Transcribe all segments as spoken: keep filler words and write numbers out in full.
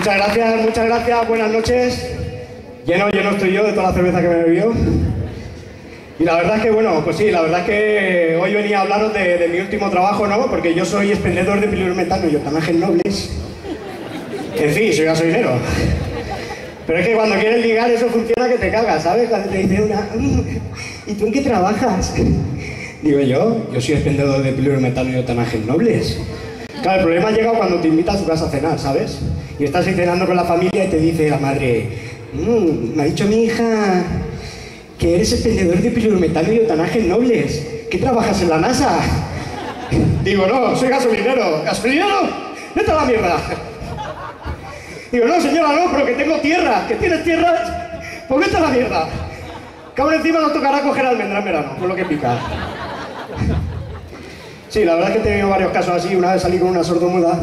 Muchas gracias, muchas gracias, buenas noches. Lleno, lleno estoy yo de toda la cerveza que me bebió. Y la verdad es que, bueno, pues sí, la verdad es que hoy venía a hablaros de, de mi último trabajo, ¿no? Porque yo soy expendedor de pilurometano y octanajes nobles. En fin, soy gasolinero. Pero es que cuando quieres ligar eso funciona que te cagas, ¿sabes? Cuando te dice una... ¿Y tú en qué trabajas? Digo yo, yo soy expendedor de pilurometano y octanajes nobles. Claro, el problema llega cuando te invita a su casa a cenar, ¿sabes? Y estás ahí cenando con la familia y te dice la madre, mmm, me ha dicho mi hija que eres expendedor de pilurometano y octanajes nobles. ¿Qué trabajas en la NASA? Digo, no, soy gasolinero. ¿Gasolinero? ¡Vete a la mierda! Digo, no, señora, no, pero que tengo tierra. ¿Que tienes tierra? Pues vete a la mierda. Cabrón, encima nos tocará coger almendra en verano, por lo que pica. Sí, la verdad es que he tenido varios casos así. Una vez salí con una sordomuda.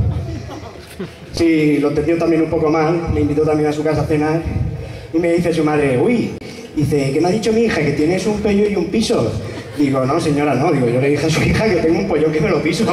Sí, lo entendió también un poco mal. Me invitó también a su casa a cenar. Y me dice su madre, uy, dice, ¿qué me ha dicho mi hija? Que tienes un pello y un piso. Digo, no, señora, no. Digo, yo le dije a su hija que tengo un pollo que me lo piso.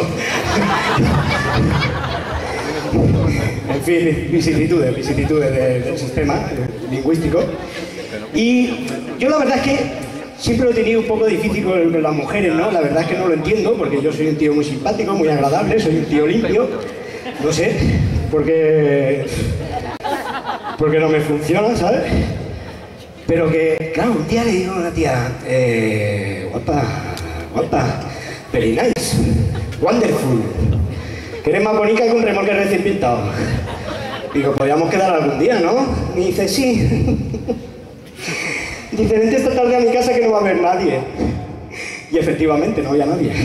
En fin, vicisitudes, vicisitudes de, del sistema lingüístico. Y yo la verdad es que siempre lo he tenido un poco difícil con las mujeres, ¿no? La verdad es que no lo entiendo, porque yo soy un tío muy simpático, muy agradable, soy un tío limpio. No sé, porque... porque no me funciona, ¿sabes? Pero que, claro, un día le digo a una tía, eh, guapa, guapa, very nice, wonderful, que eres más bonita que un remolque recién pintado. Digo, podríamos quedar algún día, ¿no? Me dice, sí. Dice, vente esta tarde a mi casa que no va a haber nadie. Y efectivamente, no había nadie.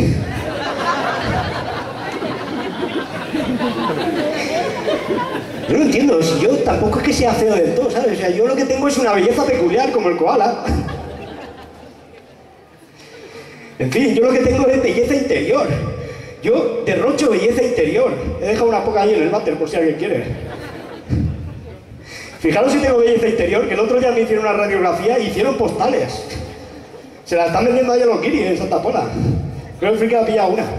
Yo no entiendo, si yo tampoco es que sea feo del todo, ¿sabes? O sea, yo lo que tengo es una belleza peculiar, como el koala. En fin, yo lo que tengo es belleza interior. Yo derrocho belleza interior. He dejado una poca ahí en el váter, por si alguien quiere. Fijaros si tengo belleza interior, que el otro día me hicieron una radiografía y hicieron postales. Se la están vendiendo ahí a los guiris en Santa Pola. Creo que el friki ha pillado una.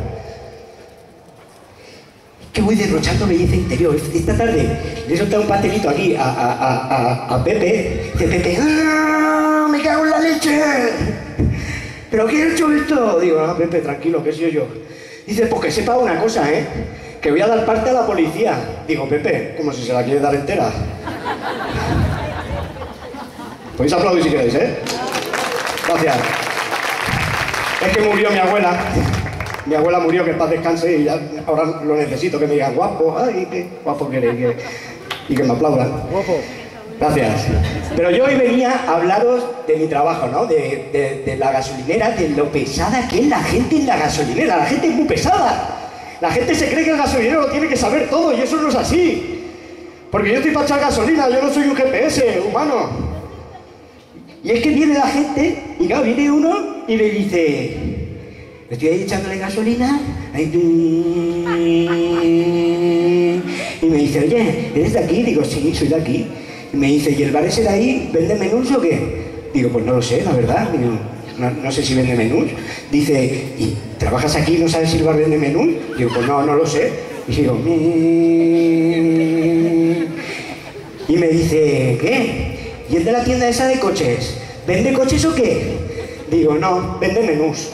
Que voy derrochando belleza interior. Esta tarde le he soltado un pastelito aquí a, a, a, a, a Pepe. Dice Pepe, ¡ah! ¡Me cago en la leche! ¿Pero quién ha hecho esto? Digo, ah, Pepe, tranquilo, que soy yo. Dice, pues que sepa una cosa, ¿eh? Que voy a dar parte a la policía. Digo, Pepe, como si se la quiere dar entera. Podéis aplaudir si queréis, ¿eh? Gracias. Es que murió mi abuela. Mi abuela murió, que en paz descanse, y ya ahora lo necesito, que me digan guapo, ay, qué guapo que eres, y que, y que me aplaudan. Guapo. Gracias. Pero yo hoy venía a hablaros de mi trabajo, ¿no? De, de, de la gasolinera, de lo pesada que es la gente en la gasolinera. La gente es muy pesada. La gente se cree que el gasolinero tiene que saber todo, y eso no es así. Porque yo estoy para echar gasolina, yo no soy un G P S humano. Y es que viene la gente, y claro, viene uno y le dice... Estoy ahí echándole gasolina, ahí, y me dice, oye, ¿eres de aquí? Digo, sí, soy de aquí. Y me dice, ¿y el bar ese de ahí vende menús o qué? Digo, pues no lo sé, la verdad. Digo, no, no sé si vende menús. Dice, ¿y trabajas aquí y no sabes si el bar vende menús? Digo, pues no, no lo sé. Y digo, y me dice, ¿qué? ¿Y el de la tienda esa de coches? ¿Vende coches o qué? Digo, no, vende menús.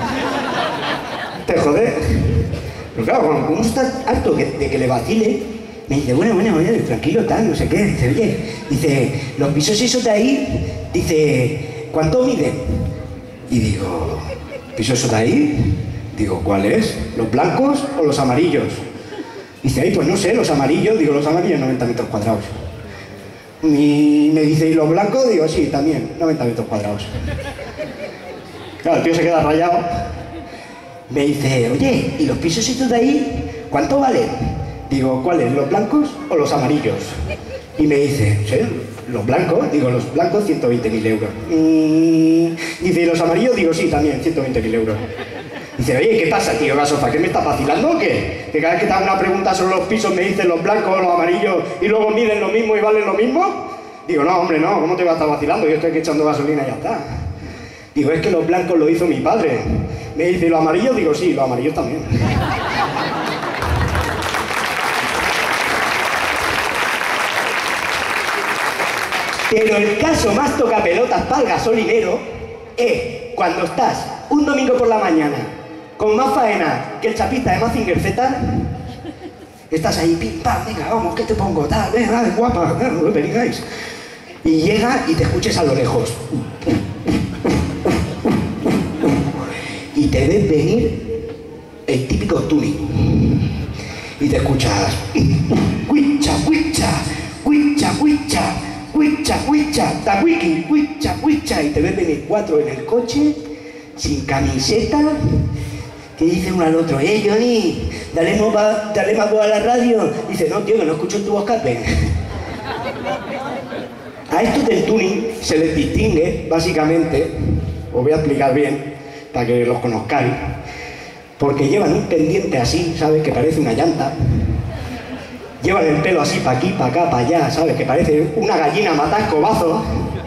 Te joder. Pero claro, como uno está harto de que le vacile, me dice, bueno, bueno, bueno, tranquilo, tal, no sé qué. Dice, oye, dice, los pisos esos de ahí, dice, ¿cuánto miden? Y digo, ¿pisos esos de ahí? Digo, ¿cuáles? ¿Los blancos o los amarillos? Dice, ay, pues no sé, los amarillos. Digo, los amarillos, noventa metros cuadrados. Y me dice, ¿y los blancos? Digo, sí, también, noventa metros cuadrados. Claro, el tío se queda rayado. Me dice, oye, ¿y los pisos estos de ahí cuánto valen? Digo, ¿cuáles? ¿Los blancos o los amarillos? Y me dice, ¿sí? ¿Los blancos? Digo, los blancos ciento veinte mil euros. Mm, dice, ¿y los amarillos? Digo, sí, también, ciento veinte mil euros. Dice, oye, ¿qué pasa, tío Gasofa? ¿Qué me estás vacilando o qué? Que cada vez que te hago una pregunta sobre los pisos me dicen los blancos o los amarillos y luego miden lo mismo y valen lo mismo. Digo, no, hombre, no, ¿cómo te vas a estar vacilando? Yo estoy aquí echando gasolina y ya está. Digo, es que los blancos lo hizo mi padre. Me dice, ¿y los amarillos? Digo, sí, los amarillos también. Pero el caso más tocapelotas para el gasolinero es cuando estás un domingo por la mañana con más faena que el chapista de Mazinger Z, estás ahí, pim, pam, venga, vamos, ¿qué te pongo? Tal, venga, guapa, no lo vengáis. Y llega y te escuches a lo lejos. Y te ves venir el típico tuning. Y te escuchas, huicha, huicha, huicha, huicha, huicha, huicha, tahuiqui, huicha, huicha. Y te ves venir cuatro en el coche, sin camiseta, que dice uno al otro, eh, Johnny, dale, mova, dale más voz a la radio. Dice, no, tío, que no escucho tu voz, Carmen. A estos del tuning se les distingue, básicamente, os voy a explicar bien, para que los conozcáis, porque llevan un pendiente así, ¿sabes? Que parece una llanta. Llevan el pelo así para aquí, para acá, para allá, ¿sabes? Que parece una gallina matada a escobazos.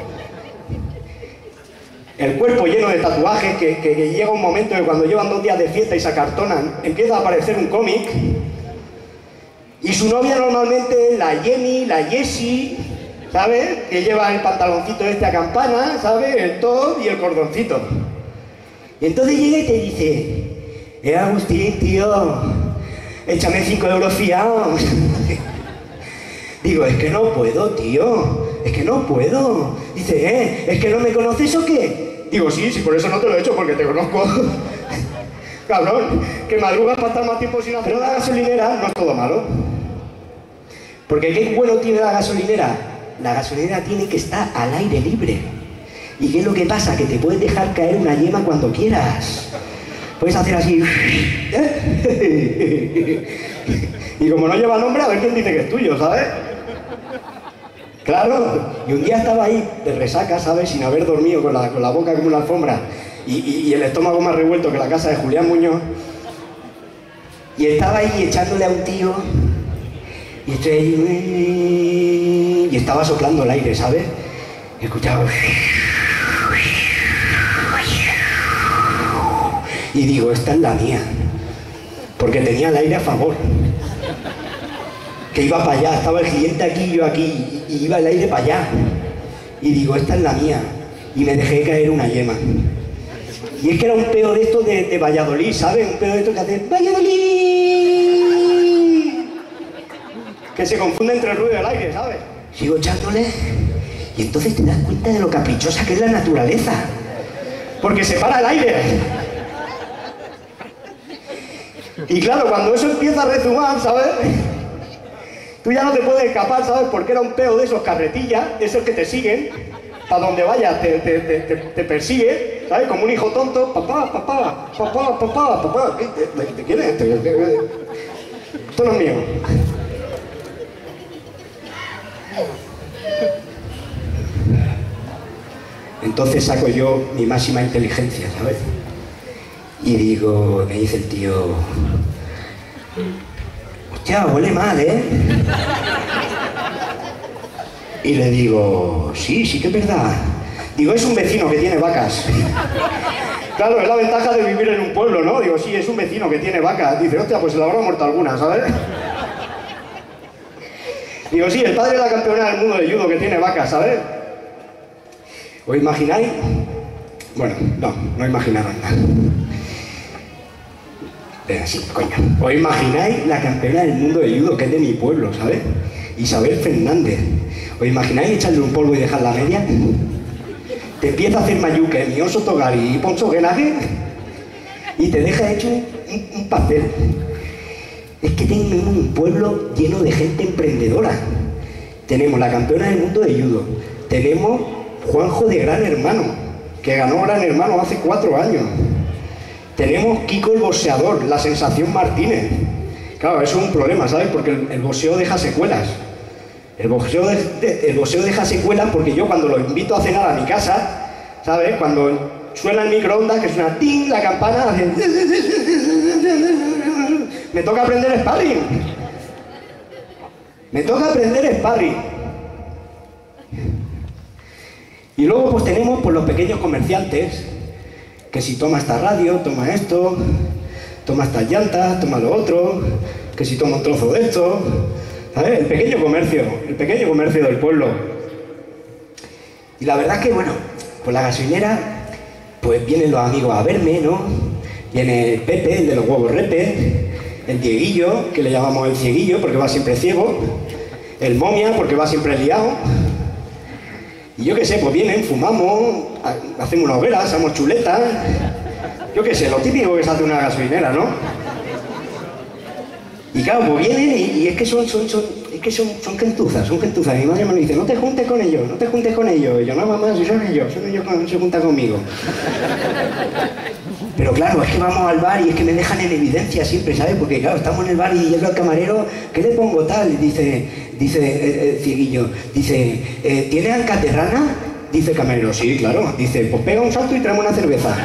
El cuerpo lleno de tatuajes, que, que, que llega un momento que cuando llevan dos días de fiesta y se acartonan, empieza a aparecer un cómic. Y su novia normalmente es la Jenny, la Jessie, ¿sabes? Que lleva el pantaloncito este a campana, ¿sabes? El top y el cordoncito. Y entonces llega y te dice, eh, Agustín, tío, échame cinco euros fiados. Digo, es que no puedo, tío, es que no puedo. Dice, eh, ¿es que no me conoces o qué? Digo, sí, sí, por eso no te lo he hecho, porque te conozco. Cabrón, que madrugas para estar más tiempo sin hacer. Pero la gasolinera no es todo malo. Porque ¿qué bueno tiene la gasolinera? La gasolinera tiene que estar al aire libre. ¿Y qué es lo que pasa? Que te puedes dejar caer una yema cuando quieras. Puedes hacer así. Y como no lleva nombre, a ver quién dice que es tuyo, ¿sabes? Claro. Y un día estaba ahí de resaca, ¿sabes? Sin haber dormido, con la, con la boca como una alfombra y, y, y el estómago más revuelto que la casa de Julián Muñoz. Y estaba ahí echándole a un tío. Y estoy ahí. Y estaba soplando el aire, ¿sabes? Y escuchaba. Y digo, esta es la mía, porque tenía el aire a favor, que iba para allá, estaba el cliente aquí y yo aquí, y iba el aire para allá. Y digo, esta es la mía, y me dejé caer una yema. Y es que era un peo de estos de, de Valladolid, ¿sabes? Un peo de estos que hace ¡Valladolid! Que se confunde entre el ruido y el aire, ¿sabes? Sigo echándole, y entonces te das cuenta de lo caprichosa que es la naturaleza, porque se para el aire. Y claro, cuando eso empieza a rezumar, ¿sabes? Tú ya no te puedes escapar, ¿sabes? Porque era un peo de esos carretillas, de esos que te siguen, para donde vayas te, te, te, te, te persigue, ¿sabes? Como un hijo tonto, papá, papá, papá, papá, papá, ¿qué te, te, te quieres? Esto no es mío. Entonces saco yo mi máxima inteligencia, ¿sabes? Y digo, me dice el tío, hostia, huele mal, ¿eh? Y le digo, sí, sí que es verdad. Digo, es un vecino que tiene vacas. Claro, es la ventaja de vivir en un pueblo, ¿no? Digo, sí, es un vecino que tiene vacas. Dice, hostia, pues se le habrá muerto alguna, ¿sabes? Digo, sí, el padre de la campeona del mundo de judo que tiene vacas, ¿sabes? ¿Os imagináis? Bueno, no, no imaginaron nada. Pero sí, coño. ¿Os imagináis la campeona del mundo de judo, que es de mi pueblo, ¿sabes? Isabel Fernández. ¿Os imagináis echarle un polvo y dejarla media? Te empieza a hacer mayuque, mi oso togari y poncho genaje y te deja hecho un, un pastel. Es que tenemos un pueblo lleno de gente emprendedora. Tenemos la campeona del mundo de judo. Tenemos Juanjo de Gran Hermano, que ganó Gran Hermano hace cuatro años. Tenemos Kiko el boxeador, la sensación Martínez. Claro, eso es un problema, ¿sabes? Porque el, el boxeo deja secuelas. El boxeo, de, de, el boxeo deja secuelas porque yo cuando lo invito a cenar a mi casa, ¿sabes? Cuando suena el microondas, que suena ting, la campana, hace... me toca aprender sparring. Me toca aprender sparring. Y luego pues tenemos pues, los pequeños comerciantes, que si toma esta radio, toma esto, toma estas llantas, toma lo otro, que si toma un trozo de esto, ¿sabes? El pequeño comercio, el pequeño comercio del pueblo. Y la verdad es que, bueno, pues la gasolinera, pues vienen los amigos a verme, ¿no? Viene Pepe, el de los huevos Repe, el Dieguillo, que le llamamos el cieguillo porque va siempre ciego, el Momia porque va siempre liado. Y yo qué sé, pues vienen, fumamos, hacemos una hoguera, hacemos chuletas. Yo qué sé, lo típico que se hace una gasolinera, ¿no? Y claro, pues vienen y, y es que son, son, son, es que son, son gentuzas, son gentuzas. Mi madre me lo dice, no te juntes con ellos, no te juntes con ellos. Y yo, no, mamá, si son ellos, son ellos que no se juntan conmigo. Pero claro, es que vamos al bar y es que me dejan en evidencia siempre, ¿sabes? Porque claro, estamos en el bar y llega el camarero, ¿qué le pongo tal? Y dice, dice el, el cieguillo, dice, eh, ¿tienes alcaterrana? Dice el camarero, sí, claro. Dice, pues pega un salto y tráeme una cerveza.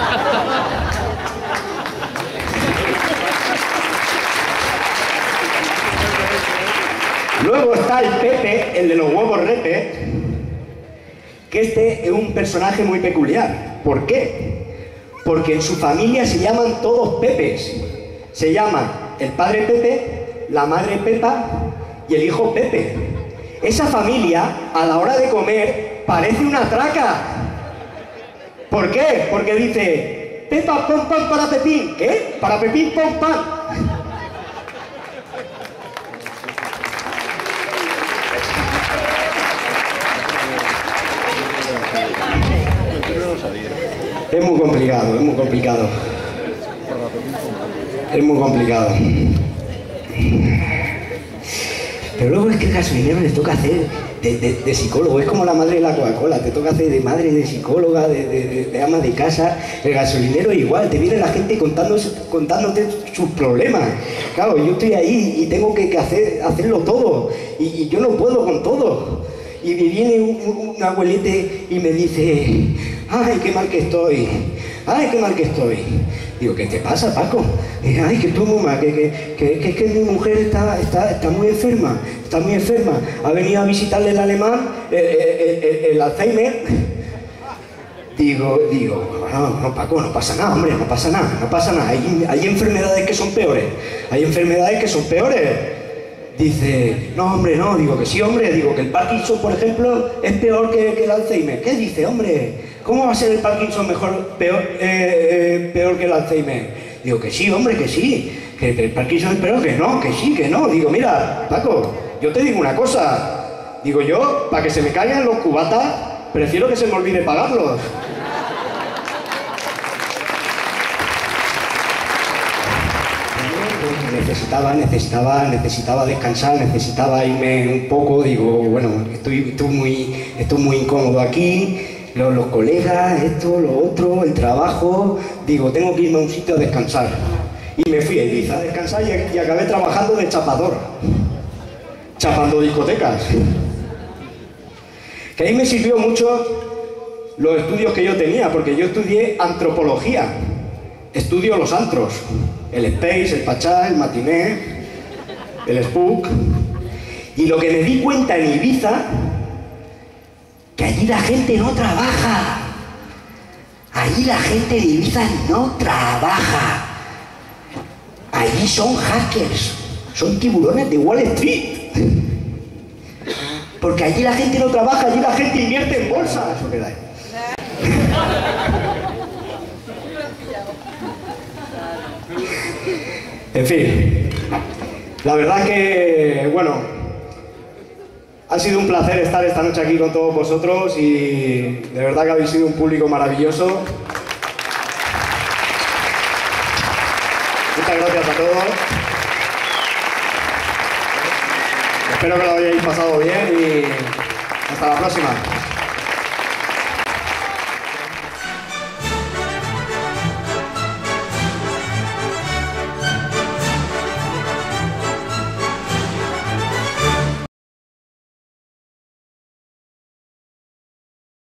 Luego está el Pepe, el de los huevos Repe, que este es un personaje muy peculiar. ¿Por qué? Porque en su familia se llaman todos Pepes. Se llaman el padre Pepe, la madre Pepa y el hijo Pepe. Esa familia, a la hora de comer, parece una traca. ¿Por qué? Porque dice, Pepa, pon pan para Pepín. ¿Qué? Para Pepín, pon pan. Es muy complicado, es muy complicado. Es muy complicado. Pero luego es que el gasolinero le toca hacer de, de, de psicólogo, es como la madre de la Coca-Cola, te toca hacer de madre, de psicóloga, de, de, de ama de casa. El gasolinero igual, te viene la gente contando, contándote sus problemas. Claro, yo estoy ahí y tengo que, que hacer, hacerlo todo, y, y yo no puedo con todo. Y me viene un, un abuelete y me dice, ay, qué mal que estoy, ay, qué mal que estoy. Digo, ¿qué te pasa, Paco? Dice, ay, que tú, mamá, que, que, que, que, que mi mujer está, está, está muy enferma, está muy enferma. Ha venido a visitarle el alemán, el, el, el, el Alzheimer. Digo, digo, no, no, Paco, no pasa nada, hombre, no pasa nada, no pasa nada. Hay, hay enfermedades que son peores, hay enfermedades que son peores. Dice, no, hombre, no. Digo que sí, hombre. Digo que el Parkinson, por ejemplo, es peor que, que el Alzheimer. ¿Qué dice, hombre? ¿Cómo va a ser el Parkinson mejor, peor, eh, eh, peor que el Alzheimer? Digo que sí, hombre, que sí. Que el Parkinson es peor, que no, que sí, que no. Digo, mira, Paco, yo te digo una cosa. Digo yo, para que se me caigan los cubatas, prefiero que se me olvide pagarlos. Necesitaba, necesitaba, necesitaba descansar, necesitaba irme un poco. Digo, bueno, estoy, estoy, muy, estoy muy incómodo aquí, los, los colegas, esto, lo otro, el trabajo. Digo, tengo que irme a un sitio a descansar. Y me fui a Ibiza a descansar y, y acabé trabajando de chapador, chapando discotecas. Que ahí me sirvió mucho los estudios que yo tenía, porque yo estudié antropología, estudio los antros. El Space, el Pachá, el Matiné, el Spook. Y lo que me di cuenta en Ibiza, que allí la gente no trabaja. Allí la gente de Ibiza no trabaja. Allí son hackers, son tiburones de Wall Street. Porque allí la gente no trabaja, allí la gente invierte en bolsa. Eso queda ahí. En fin, la verdad que, bueno, ha sido un placer estar esta noche aquí con todos vosotros y de verdad que habéis sido un público maravilloso. Muchas gracias a todos. Espero que lo hayáis pasado bien y hasta la próxima.